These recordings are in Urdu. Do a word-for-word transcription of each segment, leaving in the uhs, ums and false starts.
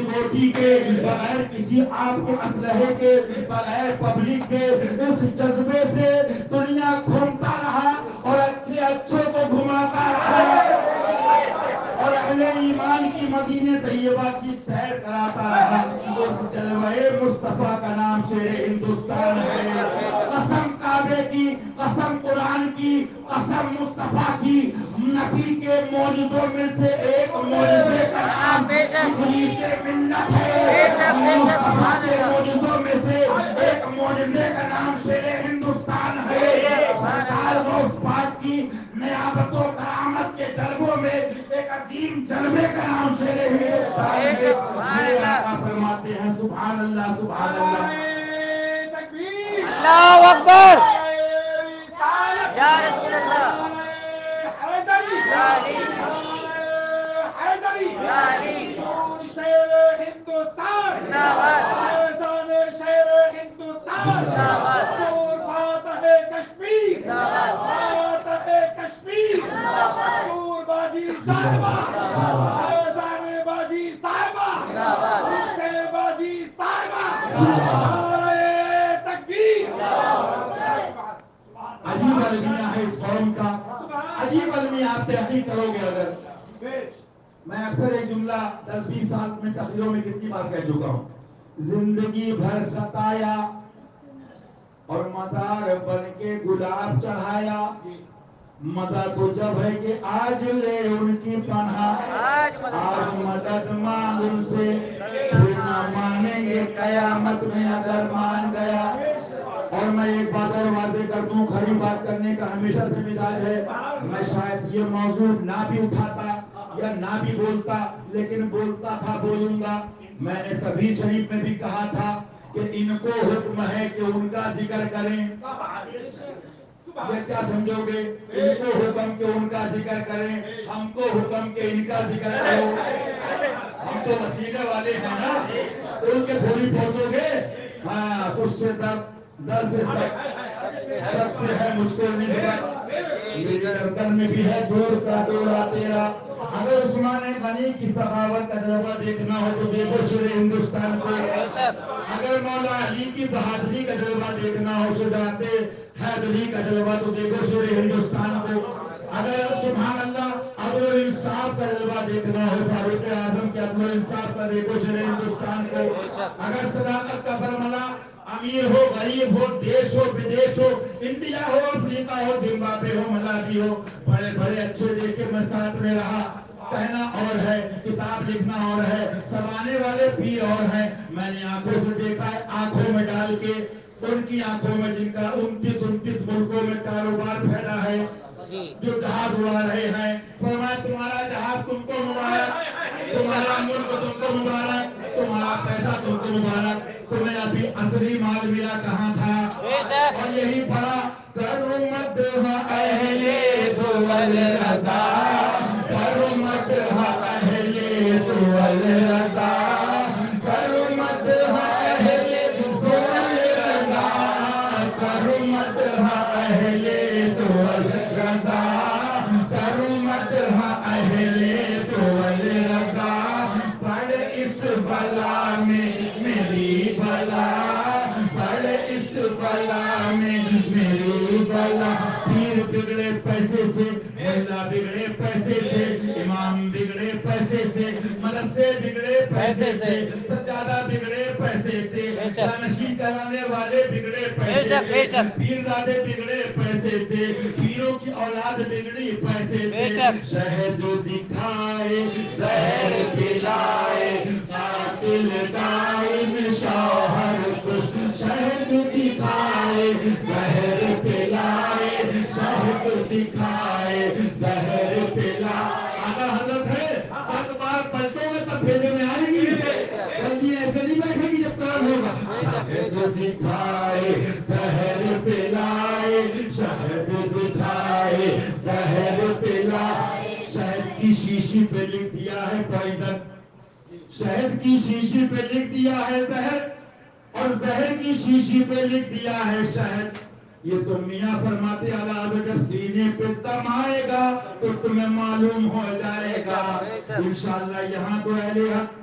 روٹی کے بغیر کسی آپ کے اسلحے کے بغیر پبلک کے اس جذبے سے دنیا گھومتا رہا اور اچھے اچھوں کو گھماتا رہا اور اہل ایمان کی مدینہ طیبہ کی سیر کراتا رہا. اس جلوہ مصطفیٰ کا نام شیر ہندوستان ہے. قسم کعبے کی، قسم قرآن کی، قسم مصطفیٰ کی، نبی کے معجزوں میں سے ایک معجزے کا نام ابلیس ملت ہے. مصطفیٰ کے معجزوں میں سے ایک معجزے کا نام شیر ہندوستان ہے. سرکار غوث پاک کی نیابت و کرامت کے جلووں میں ایک عظیم جلوے کا نام شیر ہندوستان ہے. میرے آقا فرماتے ہیں سبحان اللہ سبحان اللہ. اللہ اکبر یا رسول اللہ یا علی یا علی شیر ہندوستان زندہ باد شیر ہندوستان زندہ باد نور فاتح کشمیر فاتح کشمیر نور باجی صاحبہ فیضان باجی صاحبہ سے باجی صاحبہ. عجیب المیہ ہے اس قوم کا، عجیب المیہ. آپ تحقیق کرو گے اگر، میں اکثر ایک جملہ دس بیس سال میں تقریروں میں کتنی بار کہہ چکا ہوں، زندگی بھر ستایا اور مزار بن کے گلاب چڑھایا. مزہ تو جب ہے کہ آج لے ان کی پناہ، آج مدد مانگ ان سے پھر نہ مانیں گے قیامت میں اگر مان گیا. اور میں ایک بات اور واضح کر دوں، کھڑی بات کرنے کا ہمیشہ سے مزاج ہے. میں شاید یہ موضوع نہ بھی اٹھاتا یا نہ بھی بولتا، لیکن بولتا تھا، بولوں گا. میں نے سبھی شریف میں بھی کہا تھا کہ ان کو حکم ہے کہ ان کا ذکر کریں. یہ کیا سمجھو گے؟ ان کو حکم کہ ان کا ذکر کریں، ہم کو حکم کہ ان کا ذکر کرو. ہم تو وسیلے والے ہیں نا، تو ان کے تھوڑی پہنچو گے. ہاں، اس سے در در سے سب سے ہے مجھ کو نسبت، میری گردن میں بھی ہے دور کا دورہ تیرا. اگر عثمان غنی کی سخاوت کا جلوہ دیکھنا ہو تو دیکھو شیر ہندوستان کو. اگر مولا علی کی بہادری کا جلوہ دیکھنا ہو، شجاعت حیدری کا جلوہ تو دیکھو شیر ہندوستان کو. اگر سبحان اللہ عدل و انصاف کا جلوہ دیکھنا ہو، فاروق اعظم کے عدل و انصاف کا دیکھو شیر ہندوستان کو. اگر صداقت کا برملا امیر ہو غریب ہو دیش ہو بدیش ہو، انڈیا ہو افریقہ ہو زمبابوے ہو ملاوی ہو، بڑے بڑے اچھے دیکھے میں ساتھ میں رہا. کہنا اور ہے، کتاب لکھنا اور ہے، سمانے والے بھی اور ہیں. میں نے آنکھوں سے دیکھا ہے، آنکھوں میں ڈال کے ان کی آنکھوں میں جن کا انتیس انتیس ملکوں میں کاروبار پھیلا ہے، جو جہاز اڑا رہے ہیں. فرمایا تمہارا جہاز تم کو مبارک، تمہارا ملک تم کو مبارک، تمہارا پیسہ تم کو مبارک. تمہیں ابھی اصلی مال ملا کہاں تھا؟ اور یہی پڑا کرمت اہل دول رضا، کرمت اہل دول رضا، کرمت اہل دول رضا، کرمت اہل دول رضا، کرمت اہل دول رضا. پڑھ اس بلا میں میری بلا، پڑھ اس بلا میں میری بلا. پیر بگڑے پیسے سے، ملا بگڑے پیسے سے، امام بگڑے پیسے سے، مدرسے بگڑے پیسے سے، سجادہ بگڑے پیسے سے، جانشین کرانے والے بگڑے پیسے سے، پیر زادے بگڑے پیسے سے، پیروں کی اولاد بگڑی پیسے سے. شہد دکھائے زہر پلائے قاتل ڈائن شوہر کش، شہد دکھائے زہر پلائے، شہد دکھائے زہر پلائے. آقا حضرت ہے، ہر بار پلٹوں میں تب بھیجے میں آئے گی، جلدی ایسے نہیں بیٹھے گی جب کام ہوگا. شہد دکھائے زہر پلائے، شہد دکھائے زہر پلائے. شہد کی شیشی پہ لکھ دیا ہے پوائزن، شہد کی شیشی پہ لکھ دیا ہے زہر، اور زہر کی شیشی پہ لکھ دیا ہے شہد. یہ تو میاں فرماتے ہیں جب سینے پہ دم آئے گا تو تمہیں معلوم ہو جائے گا. انشاءاللہ یہاں تو اہل حق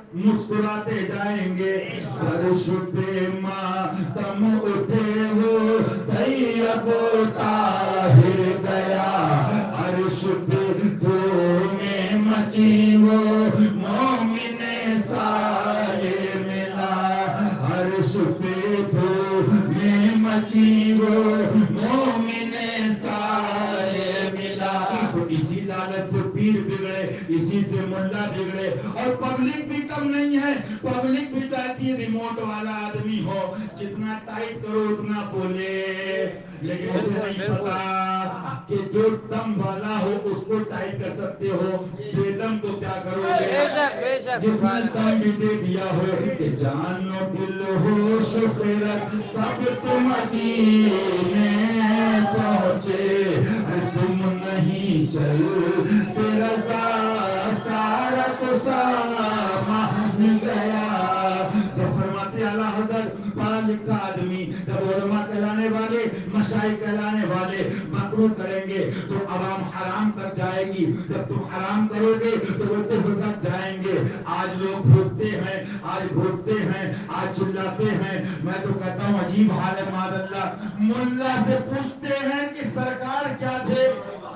مسکراتے جائیں گے فرش پہ ماتم اٹھے وہ طیب طاہر گیا عرش پہ دھومیں مچی وہ مومن صالح ملا عرش پہ دھومیں مچی وہ مومن صالح ملا تو اسی لالچ سے پیر بگڑے اسی سے ملا بگڑے اور پبلک بھی کم نہیں ہے پبلک بھی چاہتی ہے ریموٹ والا آدمی ہو جتنا ٹائٹ کرو اتنا بولے لیکن اسے نہیں پتا کہ جو دم والا ہو اس کو ٹائٹ کر سکتے ہو بے دم تو کیا کرو گے جس نے دم بھی دے دیا ہو کہ جان و دل ہو شفرت سب تم مدینے پہنچے تم نہیں چل تیرا سارا تو سامان گیا تو فرماتے اعلیٰ حضرت پڑھا لکھا آدمی جب علماء کہلانے والے مشائخ کہلانے والے مکروہ کریں گے تو عوام حرام تک جائے گی جب تم حرام کرو گے تو وہ کفر تک جائیں گے آج لوگ بھوکتے ہیں آج بھوکتے ہیں آج چلاتے ہیں میں تو کہتا ہوں عجیب حال ہے معاذ اللہ ملا سے پوچھتے ہیں کہ سرکار کیا تھے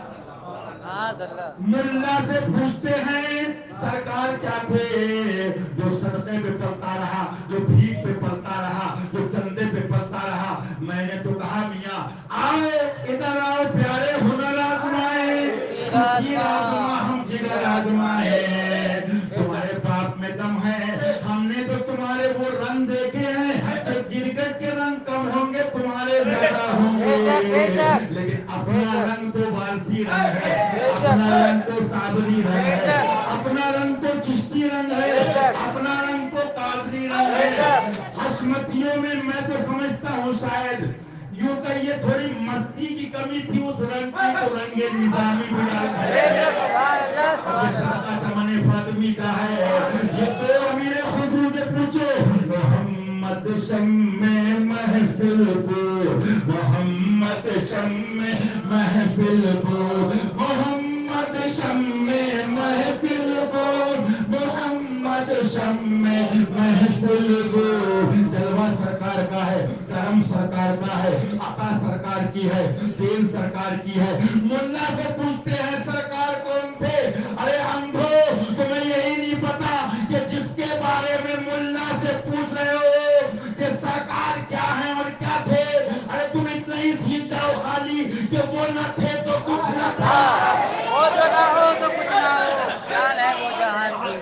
ملا سے پوچھتے ہیں سرکار کیا تھے جو صدقے پہ پلتا رہا جو بھیک پہ پلتا رہا جو چندے پہ پلتا رہا میں نے تو کہا میاں آئے ادھر آؤ پیارے ہنر آزمائے تیر آزما ہم جگر آزمائے تمہارے باپ میں دم ہے ہم نے تو تمہارے وہ رنگ دیکھے ہیں کہ گرگٹ کے رنگ کم ہوں گے تمہارے زیادہ ہوں گے لیکن اپنا رنگ تو وارسی رنگ ہے اپنا رنگ تو صابری رنگ ہے اپنا رنگ تو چشتی رنگ ہے اپنا رنگ تو قادری رنگ ہے حشمتیوں میں میں تو سمجھتا ہوں شاید یوں کہ یہ تھوڑی مستی کی کمی تھی اس رنگ کی تو رنگ نظامی بھی رنگ ہے یہ صدقہ چمن فاطمی کا ہے یہ تو امیر خسرو سے پوچھو محمد شمع محفل کو محمد شمع محفل کو محمد شمع محفل کو محمد شمع محفل کو جلوہ سرکار کا ہے کرم سرکار کا ہے عطا سرکار کی ہے دین سرکار کی ہے ملا سے پوچھتے ہیں سرکار کون تھے ارے اندھو تمہیں یہی نہیں پتا کہ جس کے بارے میں ملا سے پوچھ رہے ہو کہ سرکار کیا ہے اور کیا تھے ارے تم اتنا ہی سیکھ جاؤ خالی کہ وہ نہ تھے تو کچھ نہ تھا وہ جو نہ ہو تو کچھ نہ ہو جان ہے وہ جہان کی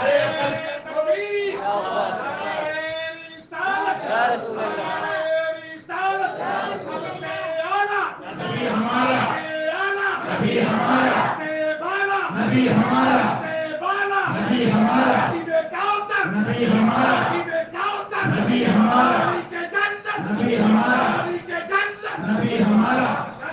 یا رسول اللہ نبی ہمارا نبی ہمارا نبی ہمارا نبی ہمارا نبی ہمارا نبی ہمارا نبی ہمارا نبی ہمارا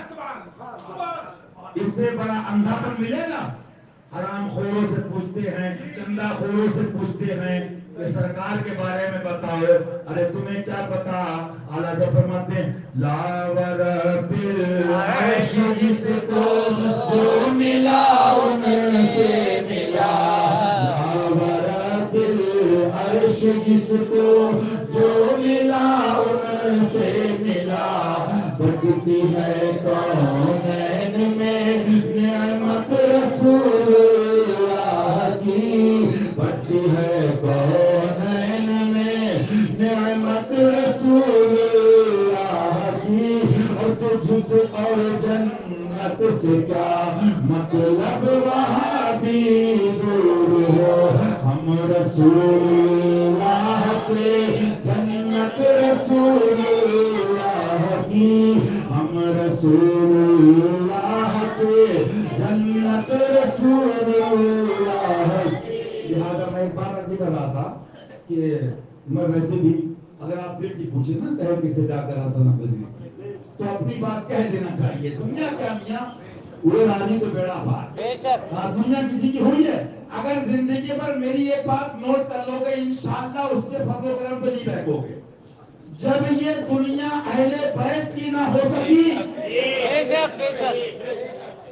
اس سے بڑا اندھاپن ملے گا حرام خوروں سے پوچھتے ہیں چندہ خوروں سے پوچھتے ہیں کہ سرکار کے بارے میں بتاؤ ارے تمہیں کیا پتا اعلیٰ سے فرماتے ہیں لا ورب العرش جس کو جو ملا ان سے ملا لا ورب العرش جس کو جو ملا ان سے ملا بڑھتی ہے کونین میں نعمت رسول اللہ کی بڑھتی ہے کونین میں نعمت رسول اللہ کی اور تجھ سے اور جنت سے کیا مطلب وہاں بھی دور ہو ہم رسول اللہ کے جنت رسول اللہ کی ہم رسول اللہ کے جنت رسول اللہ کی لہذا میں ایک بار عرض کر رہا تھا کہ میں ویسے بھی اگر آپ دل کی پوچھیں نا کہے کسے جا کر حسن بدری تو اپنی بات کہہ دینا چاہیے دنیا کیا میاں وہ راضی تو بیڑا پار بے شک دنیا کسی کی ہوئی ہے اگر زندگی پر میری ایک بات نوٹ کر لو گے انشاءاللہ اس کے فضل و کرم سے نہیں بہکو گے جب یہ دنیا اہل بیت کی نہ ہو سکی بے شک بے شک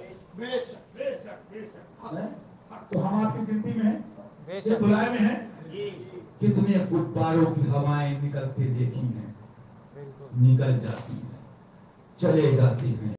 تو ہم آپ کی زندگی میں ہیں بے یہ شک بلائے میں ہیں کتنے غباروں کی ہوائیں نکلتے دیکھی ہیں، نکل جاتی ہیں، چلے جاتی ہیں۔